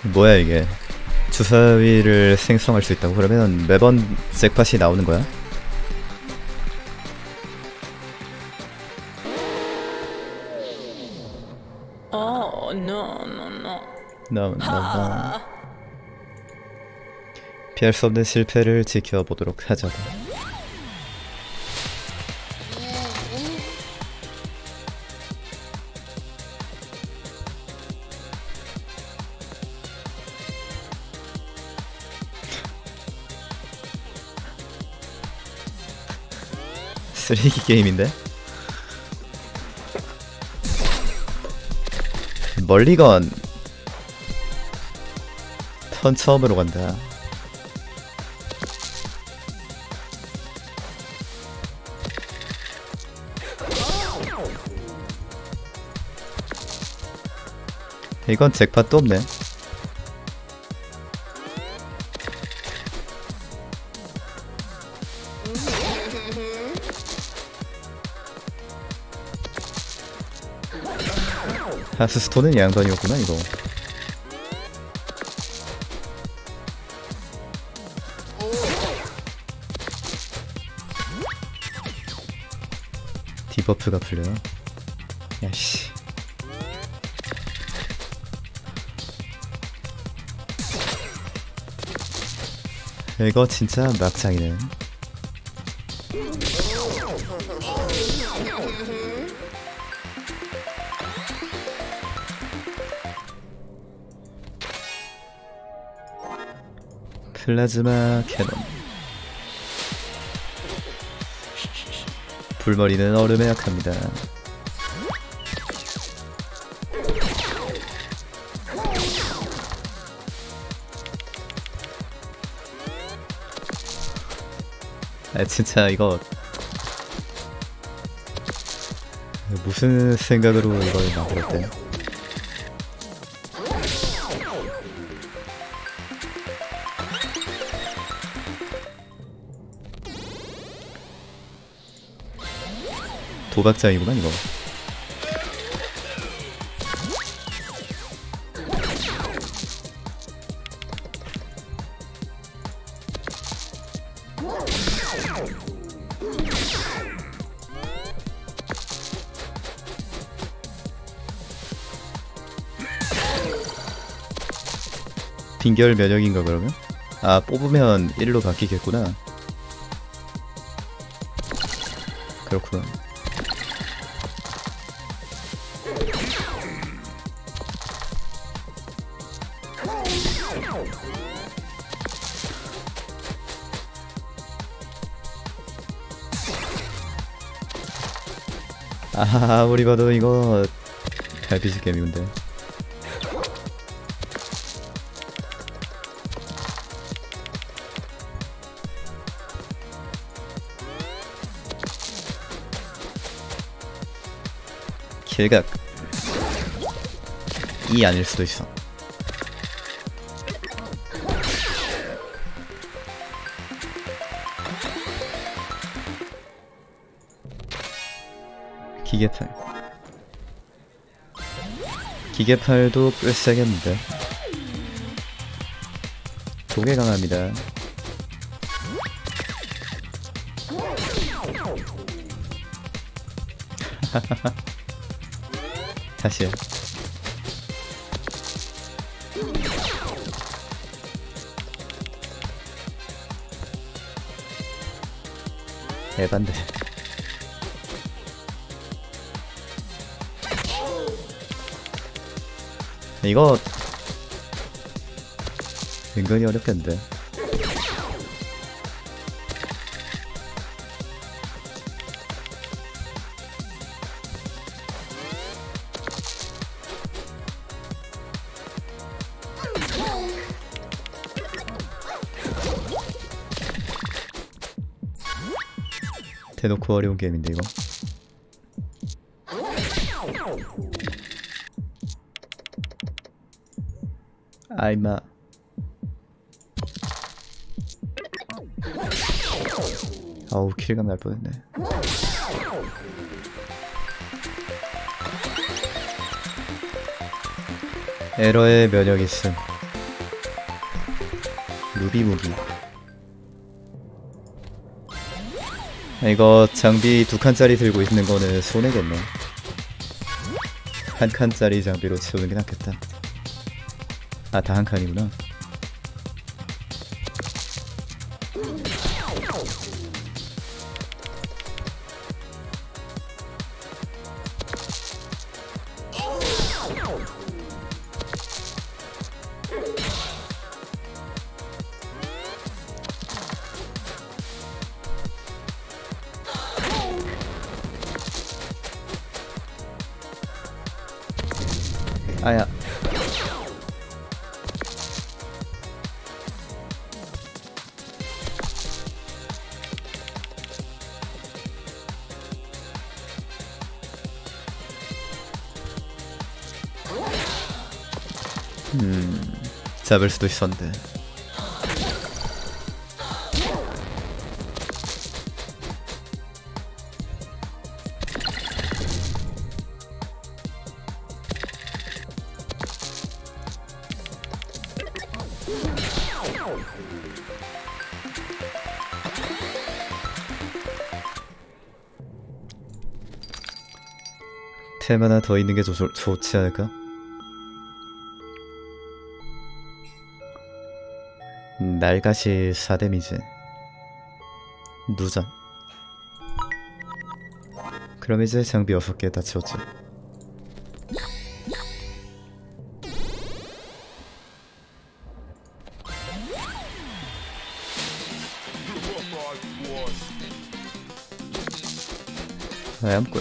뭐야 이게? 주사위를 생성할 수 있다고? 그러면 매번 잭팟이 나오는 거야? Oh, no, no, no. No. 피할 수 없는 실패를 지켜보도록 하자고. 쓰레기 게임인데? 멀리건 턴 처음으로 간다. 이건 잭팟도 없네. 하스스톤은 양반이었구나 이거. 디버프가 풀려요. 야씨. 이거 진짜 막장이네. 플라즈마 캐논. 불머리는 얼음에 약합니다. 아 진짜 이거 무슨 생각으로 이걸 만들었대? 도박장이구나 이거. 빈결 면역인가 그러면? 아 뽑으면 1로 바뀌겠구나. 그렇구나. 아 아무리 봐도 이거 갈비지 게임인데. 길각 이 아닐 수도 있어. 기계팔. 기계팔도 꽤 세겠는데. 독에 강합니다. 다시요. 에반데. 이거 은근히 어렵겠는데. 대놓고 어려운 게임인데 이거. 아이마. 아우 킬감 날 뻔했네. 에러에 면역 있음. 루비 무기. 이거 장비 2칸짜리 들고 있는 거는 손해겠네. 한 칸짜리 장비로 채우는 게 낫겠다. 아, 다 한 칸이구나. 아야. 잡을 수도 있었는데. 템 하나 더 있는 게 좋지 않을까? 날가시 4데미지 누전. 그럼 이제 장비 6개 다 채웠지. 아얌꾼.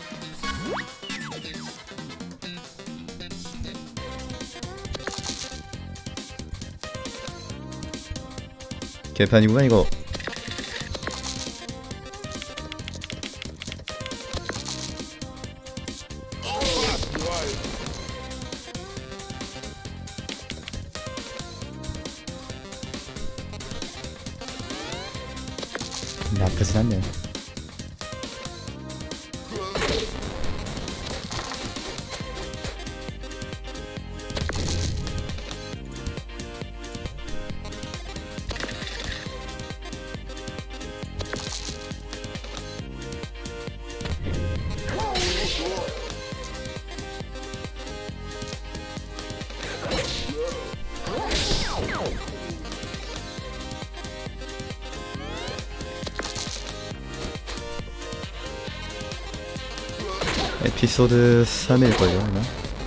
개판이구만 이거. 나쁘진 않네. 에피소드 3일걸요 아마?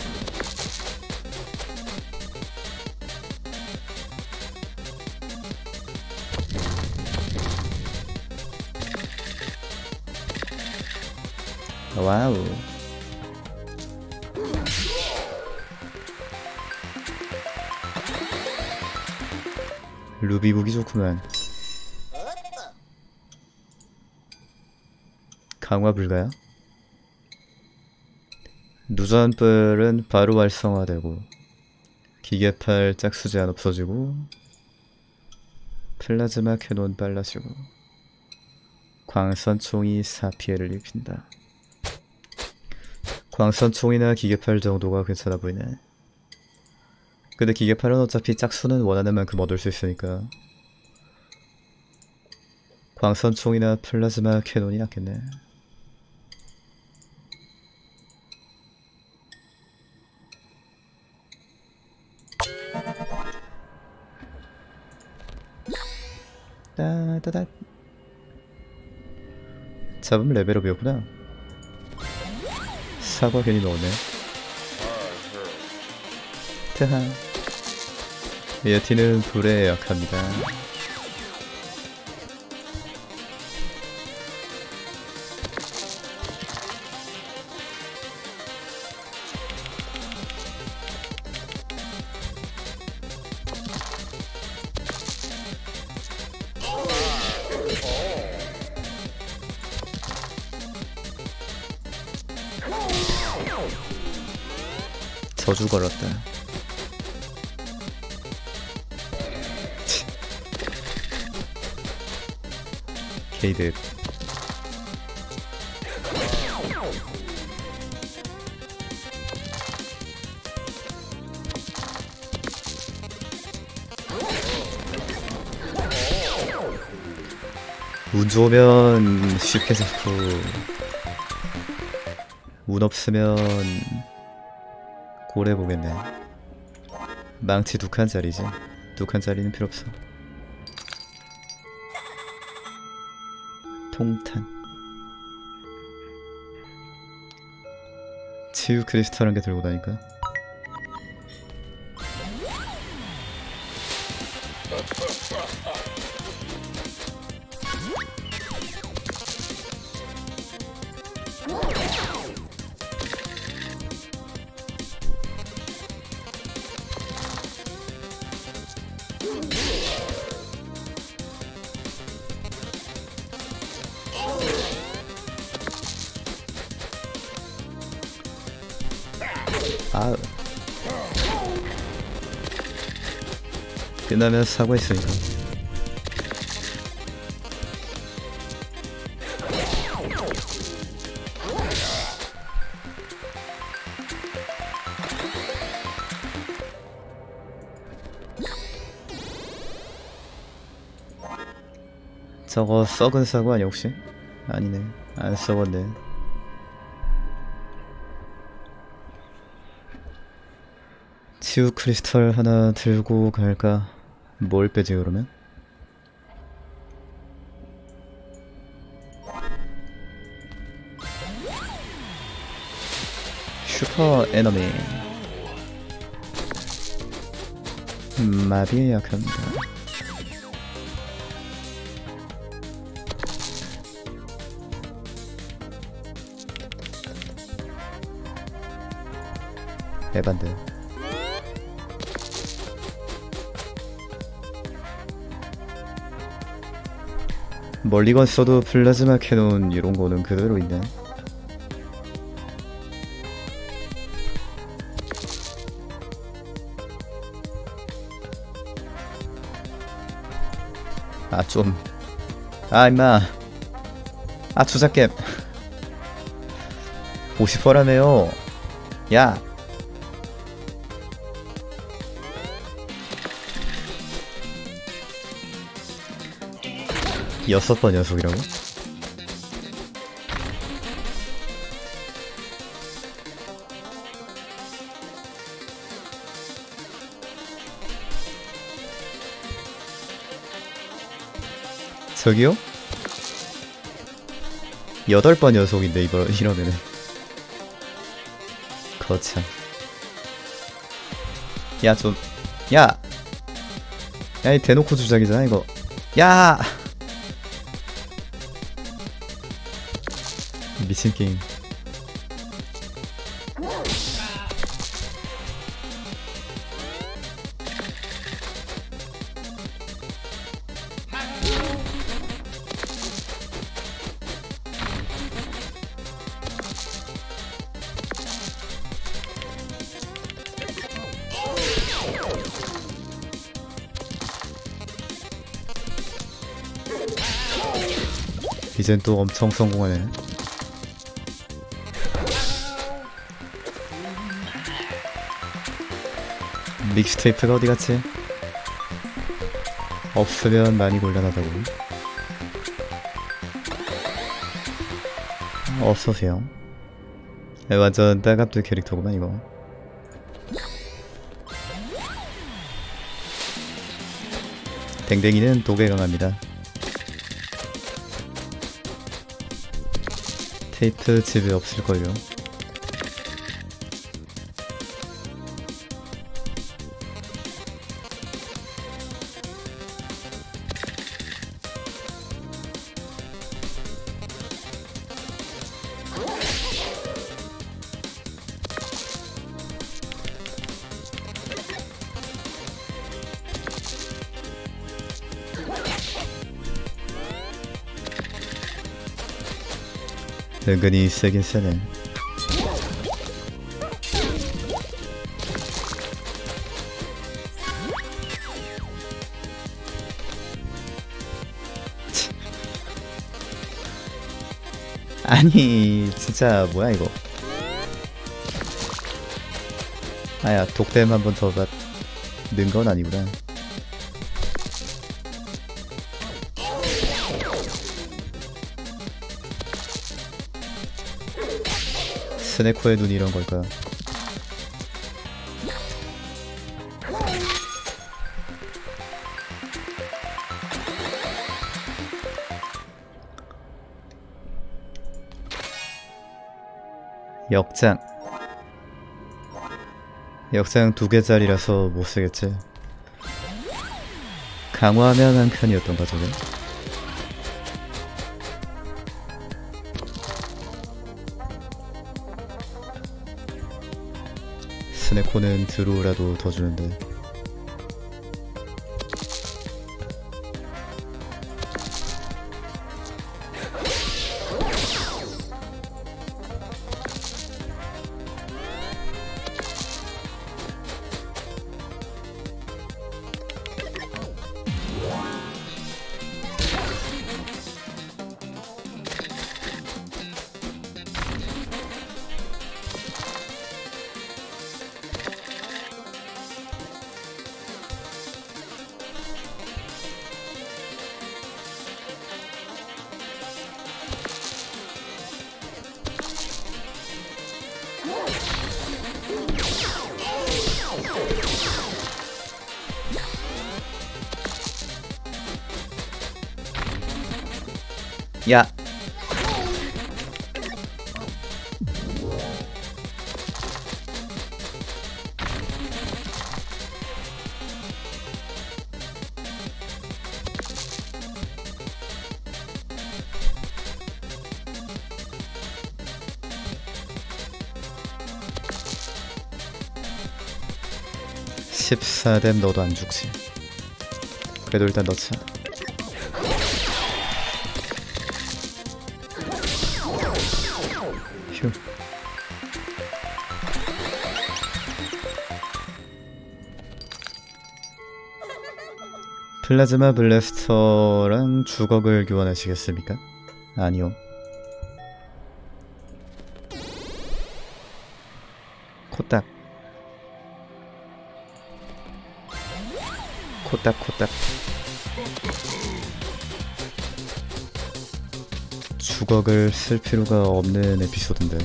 와우. 루비 무기 좋구만. 강화 불가야? 누전뿔은 바로 활성화되고 기계팔 짝수 제한 없어지고 플라즈마 캐논 빨라지고 광선총이 4피해를 입힌다. 광선총이나 기계팔 정도가 괜찮아 보이네. 근데 기계팔은 어차피 짝수는 원하는 만큼 얻을 수 있으니까 광선총이나 플라즈마 캐논이 낫겠네. 따다다. 잡으면 레벨업이었구나. 사과 괜히 넣었네. 트하. 예티는 불에 약합니다. 저주 걸었다. 게이드. 운 좋으면 쉽게 잡고 운 없으면 고래 보겠네. 망치 2칸짜리지. 2칸짜리는 필요 없어. 통탄. 치유 크리스탈 한 개 들고 다니까. 아으. 끝나면 사과했으니까. 저거 썩은 사과 아니야 혹시? 아니네. 안 썩었네. 치유 크리스탈 하나 들고 갈까? 뭘 빼지 그러면? 슈퍼 에너미. 마비에 약합니다. 에반데. 멀리건 써도 플라즈마 캐논 이런 거는 그대로 있네. 아 좀. 아 임마. 아 주작겜. 50%라며요. 야. 여섯 번 연속이라고? 저기요? 8번 연속인데 이러면은 거참. 야 좀. 야! 야 이 대놓고 주작이잖아 이거. 야! 미친 게임. 이젠 또 엄청 성공하네. 믹스테이프가 어디갔지? 없으면 많이 곤란하다고. 어서오세요. 완전 따갑들 캐릭터구만 이거. 댕댕이는 독에 강합니다. 테이프 집에 없을걸요. 은근히 세긴 세네. 아니 진짜 뭐야 이거. 아야 독댐 한 번 더 받는 건 아니구나. 스네코의 눈이 이런 걸까? 역장 2개짜리라서 못쓰겠지. 강화하면 한 칸이었던가 저게? 스네코는 드로우라도 더 주는데. 야! (14댐) 너도 안 죽지. 그래도 일단 넣자. 휴. 플라즈마 블래스터랑 주걱을 교환하시겠습니까? 아니요. 코딱 코딱 주걱을 쓸 필요가 없는 에피소드인데.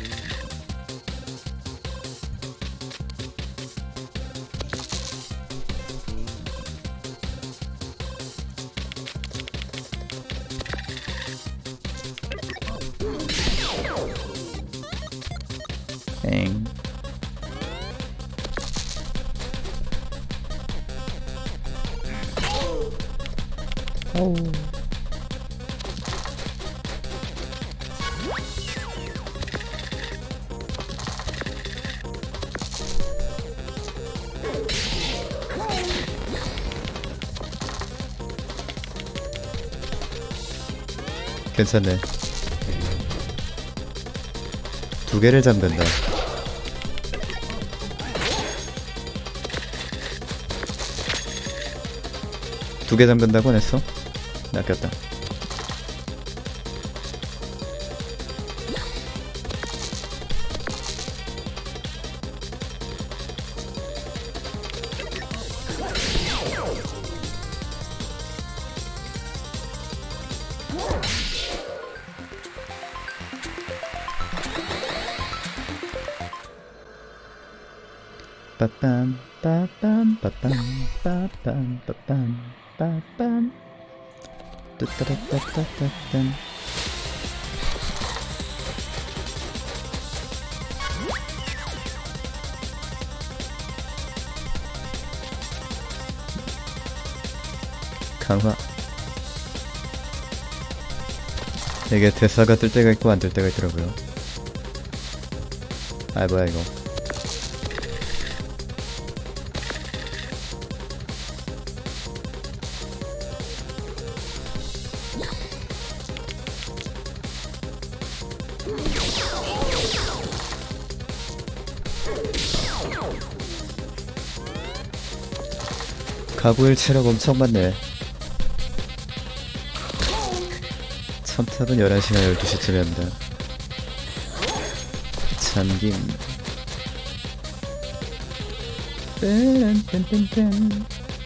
엥. 어우. 괜찮네. 2개를 잠근다. 두 개 잠근다고 안 했어? 낚였다. 빠빰 빠빰 빠빰 빠빰 빠빰 빠빰 뚜따라따따따딴. 강화. 이게 대사가 뜰 때가 있고 안 뜰 때가 있더라고요. 아 뭐야 이거. 가구일 체력 엄청 많네. 첨탑은 11시나 12시쯤이었는데. 잠김. 딴딴딴딴.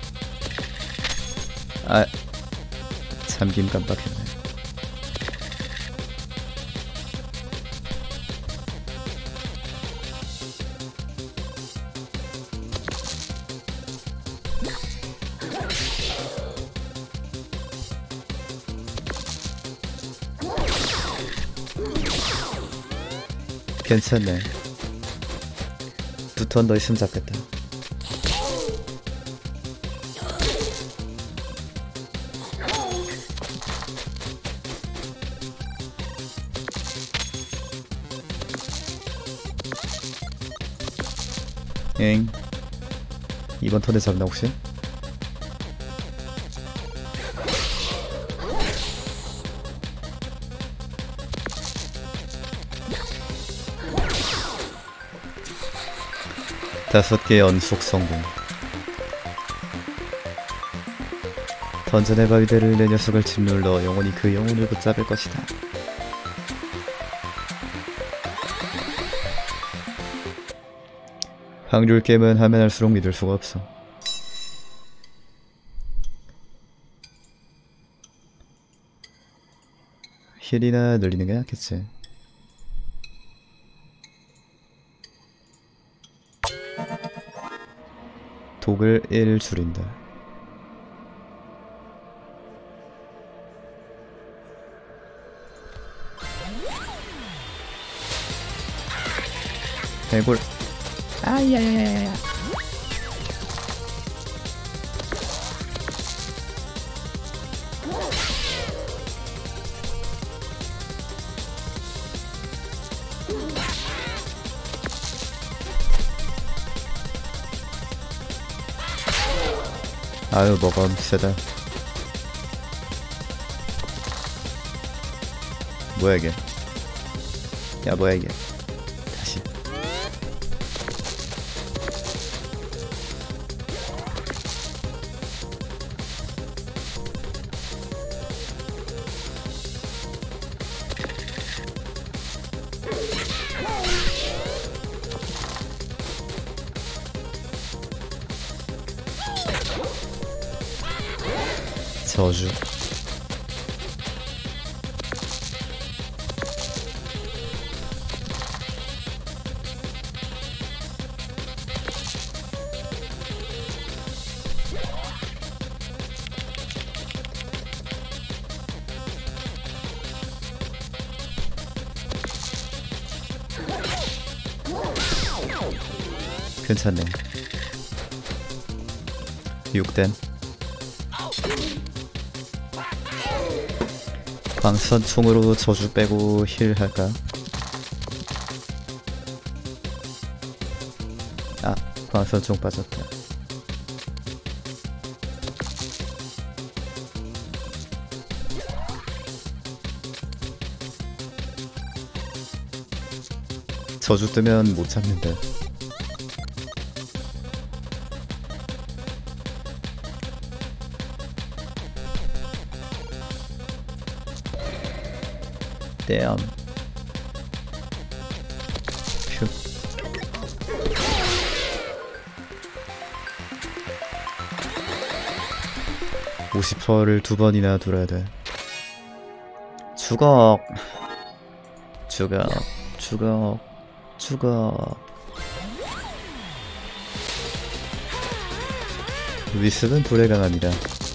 아, 잠김 깜빡했네. 괜찮네. 두 턴 더 있으면 잡겠다. 엥. 이번 턴에 잡나 혹시? 다섯 개 연속 성공. 던전의 바위대를 내 녀석을 짓눌러 영원히 그 영혼을 붙잡을 것이다. 확률 게임은 하면 할수록 믿을 수가 없어. 힐이나 늘리는 게 낫겠지. 독을 1 줄인다. 해골. 아야야야야. 아유 뭐가 세다. 뭐야 이게. 야 뭐야 이게. 다시. 저주. 괜찮네. 6댐. 광선 총으로 저주 빼고 힐 할까? 아, 광선 총 빠졌다. 저주 뜨면 못 잡는데. Damn. 휴. (50%를) 2번이나 돌아야 돼. 죽어. 죽어. 죽어. 죽어. 위습은 불에 강합니다.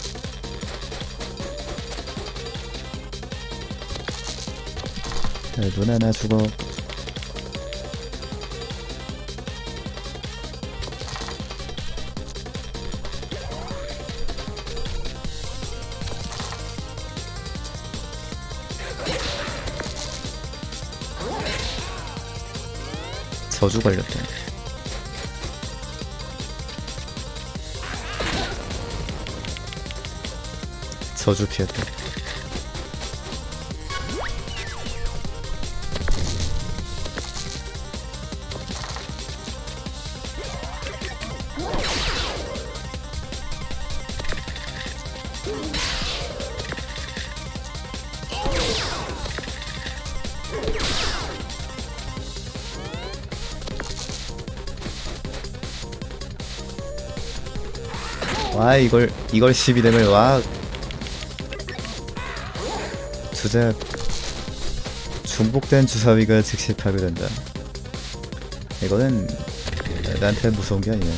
누나 나 죽어. 저주 걸렸다. 저주 피했다. 와 이걸 12댐을 와 주작 중복된 주사위가 즉시 파괴된다. 이거는 나한테 무서운 게 아니네.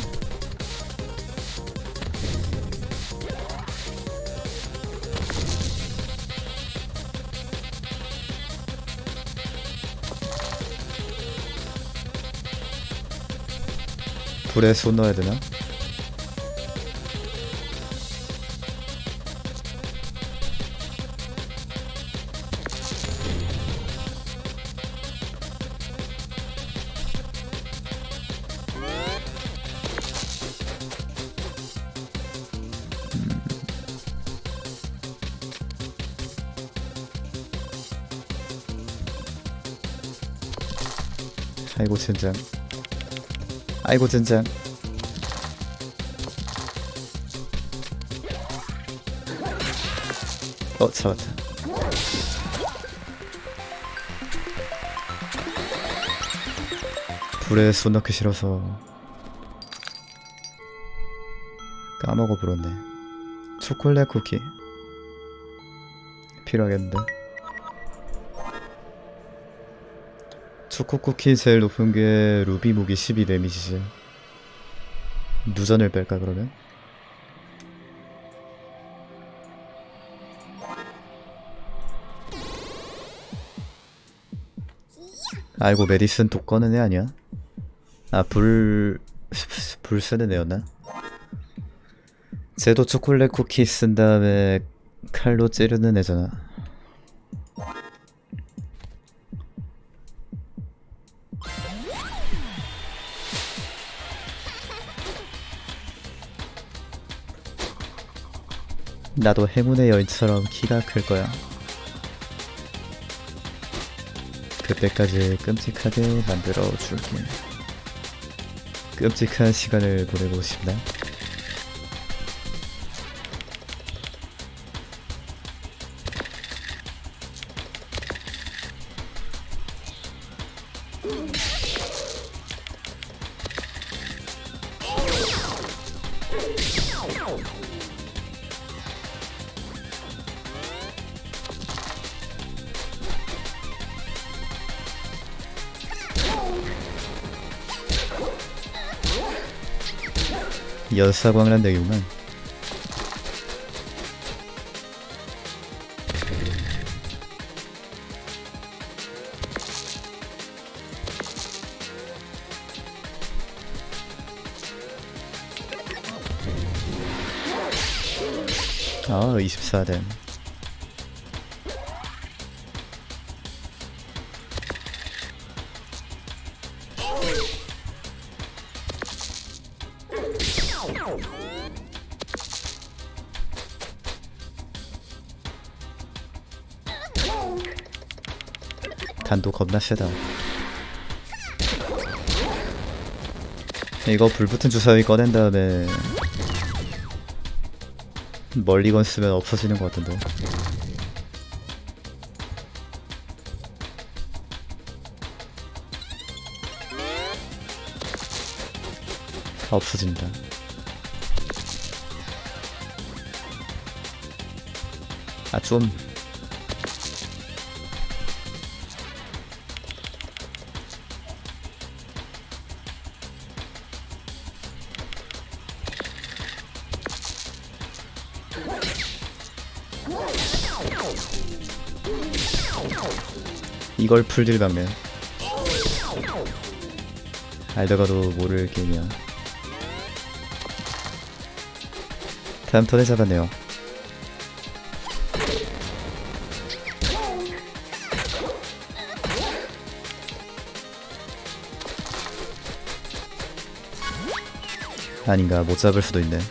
불에 손 넣어야 되나? 아이고 젠장. 아이고 젠장. 잡았다. 불에 손 넣기 싫어서 까먹어 불었네. 초콜릿 쿠키 필요하겠는데. 초코 쿠키 제일 높은 게 루비 무기 12 데미지지. 누전을 뺄까 그러면? 아이고 메디슨 독 꺼는 애 아니야? 아 불 쓰는 애였나? 쟤도 초콜릿 쿠키 쓴 다음에 칼로 찌르는 애잖아. 나도 행운의 여인처럼 키가 클 거야. 그때까지 끔찍하게 만들어 줄게. 끔찍한 시간을 보내고 싶나? 연사광란대기구만. 아 24댐. 단도 겁나 세다. 이거 불붙은 주사위 꺼낸 다음에 멀리건 쓰면 없어지는 것 같은데. 없어진다. 아 좀. 이걸 풀딜 박네. 알다가도 모를 게임이야. 다음 턴에 잡았네요. 아닌가, 못 잡을 수도 있네.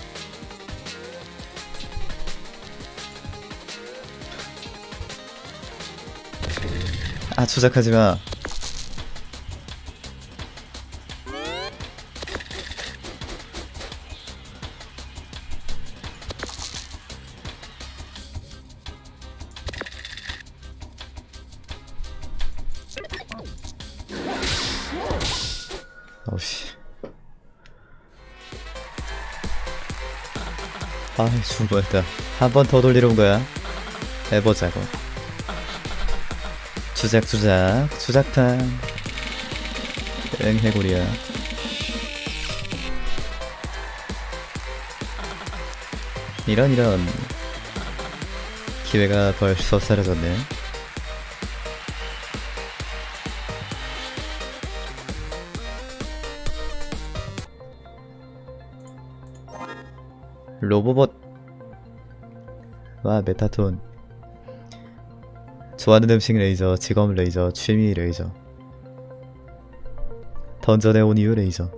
아, 추적하지마. 어우씨. 아, 죽을 뻔했다. 한 번 더 돌리러 온 거야. 해보자고. 추작판. 응, 해골이야. 이런 기회가 벌써 사라졌네. 로보봇. 와, 메타톤. 좋아하는 음식 레이저, 직업 레이저, 취미 레이저. 던전에 온 이유 레이저.